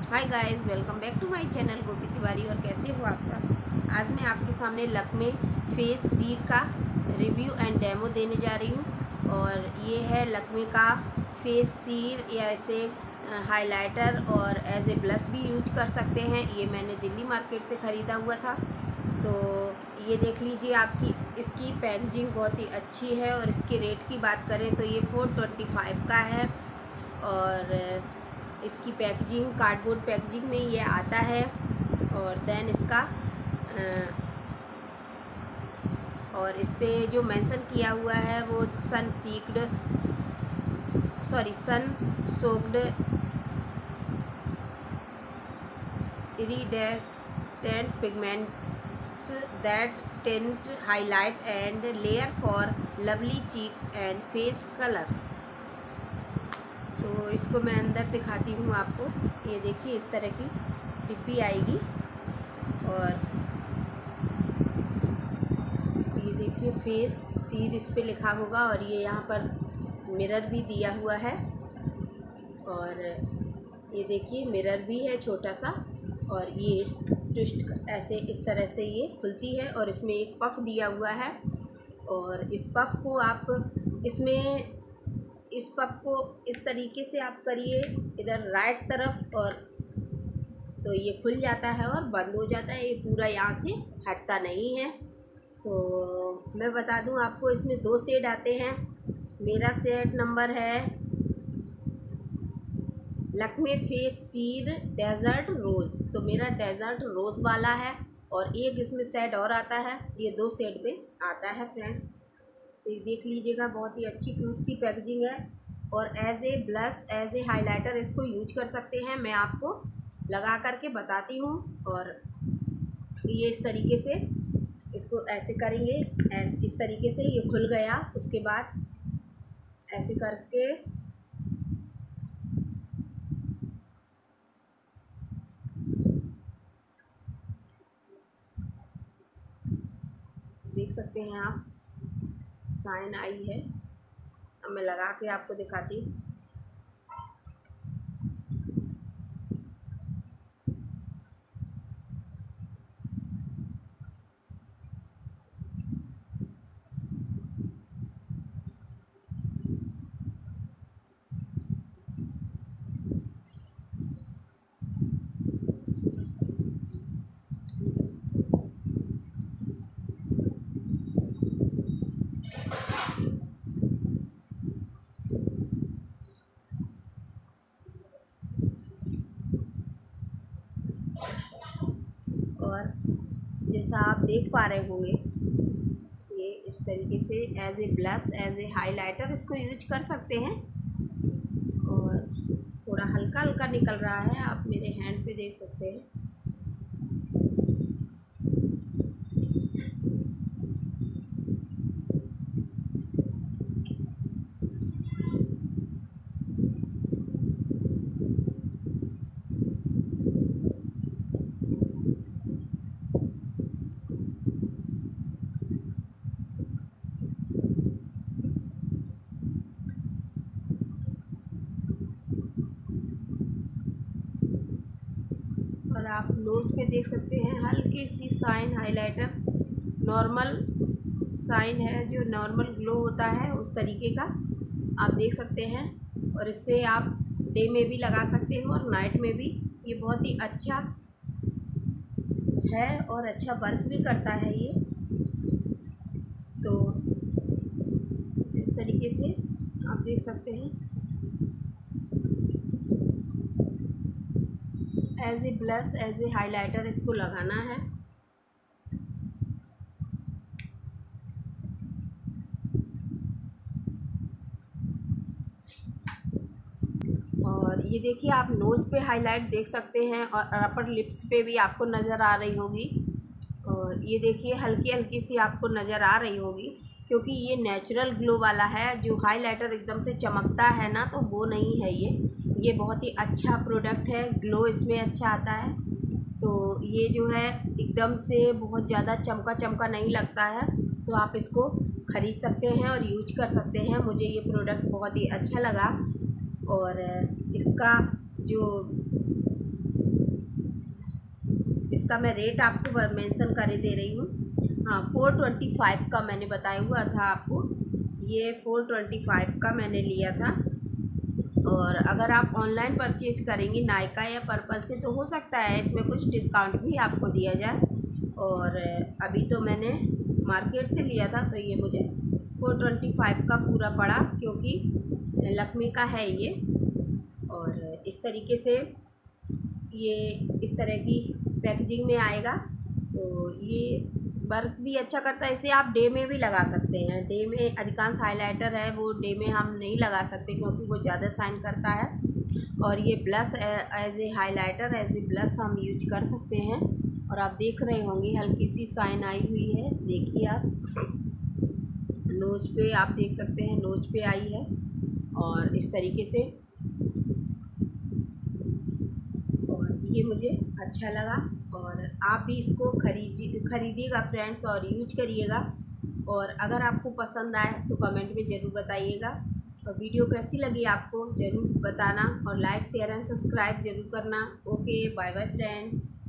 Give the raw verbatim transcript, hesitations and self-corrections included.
Hi guys, welcome back to my channel Gopi Tiwari. और कैसे हो आप सब। आज मैं आपके सामने लक्मे फेस सीर का रिव्यू एंड डेमो देने जा रही हूँ। और ये है लक्मे का फेस सीर, या ऐसे हाइलाइटर और एज ए ब्लश भी यूज कर सकते हैं। ये मैंने दिल्ली मार्केट से ख़रीदा हुआ था। तो ये देख लीजिए, आपकी इसकी पैकेजिंग बहुत ही अच्छी है। और इसके रेट की बात करें तो ये फोर ट्वेंटी फाइव का है। और इसकी पैकेजिंग कार्डबोर्ड पैकेजिंग में ये आता है। और देन इसका और इस पे जो मेंशन किया हुआ है वो sun seeked sorry sun soaked iridescent pigments that tint highlight and layer for lovely cheeks and face color। तो इसको मैं अंदर दिखाती हूँ आपको। ये देखिए, इस तरह की डिब्बी आएगी। और ये देखिए, फेस सीर इस पे लिखा होगा। और ये यहाँ पर मिरर भी दिया हुआ है। और ये देखिए, मिरर भी है छोटा सा। और ये इस ट्विस्ट ऐसे इस तरह से ये खुलती है। और इसमें एक पफ दिया हुआ है। और इस पफ को आप इसमें इस पफ को इस तरीके से आप करिए इधर राइट तरफ, और तो ये खुल जाता है और बंद हो जाता है। ये पूरा यहाँ से हटता नहीं है। तो मैं बता दूं आपको, इसमें दो शेड आते हैं। मेरा शेड नंबर है Lakme face sheer desert rose. तो मेरा डेजर्ट रोज़ वाला है। और एक इसमें शेड और आता है। ये दो शेड में आता है फ्रेंड्स। तो ये देख लीजिएगा, बहुत ही अच्छी क्यूट सी पैकेजिंग है। और as a blush as a highlighter इसको यूज कर सकते हैं। मैं आपको लगा करके बताती हूँ। और ये इस तरीके से इसको ऐसे करेंगे, ऐसे इस तरीके से ये खुल गया। उसके बाद ऐसे करके देख सकते हैं आप, साइन आई है। अब मैं लगा के आपको दिखाती हूँ। और जैसा आप देख पा रहे होंगे, ये इस तरीके से as a blush as a highlighter इसको यूज कर सकते हैं। और थोड़ा हल्का हल्का निकल रहा है, आप मेरे हैंड पे देख सकते हैं। और आप नोज़ पे देख सकते हैं हल्की सी साइन हाइलाइटर, नॉर्मल साइन है जो नॉर्मल ग्लो होता है उस तरीके का आप देख सकते हैं। और इससे आप डे में भी लगा सकते हो और नाइट में भी। ये बहुत ही अच्छा है और अच्छा वर्क भी करता है ये। तो इस तरीके से आप देख सकते हैं, as a blush as a highlighter इसको लगाना है। और ये देखिए, आप नोज़ पे हाइलाइट देख सकते हैं और अपर लिप्स पे भी आपको नज़र आ रही होगी। और ये देखिए, हल्की हल्की सी आपको नज़र आ रही होगी, क्योंकि ये नेचुरल ग्लो वाला है। जो हाइलाइटर एकदम से चमकता है ना, तो वो नहीं है ये। ये बहुत ही अच्छा प्रोडक्ट है, ग्लो इसमें अच्छा आता है। तो ये जो है एकदम से बहुत ज़्यादा चमका चमका नहीं लगता है। तो आप इसको ख़रीद सकते हैं और यूज कर सकते हैं। मुझे ये प्रोडक्ट बहुत ही अच्छा लगा। और इसका जो इसका मैं रेट आपको मेंशन कर दे रही हूँ। हाँ, फोर ट्वेंटी फाइव का मैंने बताया हुआ था आपको, ये फोर ट्वेंटी फाइव का मैंने लिया था। और अगर आप ऑनलाइन परचेज़ करेंगी नायका या पर्पल से तो हो सकता है इसमें कुछ डिस्काउंट भी आपको दिया जाए। और अभी तो मैंने मार्केट से लिया था तो ये मुझे फोर ट्वेंटी फाइव का पूरा पड़ा, क्योंकि लक्मे का है ये। और इस तरीके से ये इस तरह की पैकेजिंग में आएगा। तो ये वर्क भी अच्छा करता है, इसे आप डे में भी लगा सकते हैं। डे में अधिकांश हाइलाइटर है वो डे में हम नहीं लगा सकते क्योंकि वो ज़्यादा शाइन करता है। और ये blush as a highlighter, as a blush हम यूज कर सकते हैं। और आप देख रहे होंगे हल्की सी शाइन आई हुई है, देखिए आप नोज पे आप देख सकते हैं, नोज पे आई है। और इस तरीके से और ये मुझे अच्छा लगा। और आप भी इसको खरीदी खरीदिएगा फ्रेंड्स और यूज करिएगा। और अगर आपको पसंद आए तो कमेंट में ज़रूर बताइएगा। और वीडियो कैसी लगी आपको ज़रूर बताना, और लाइक शेयर एंड सब्सक्राइब ज़रूर करना। Okay, bye bye friends.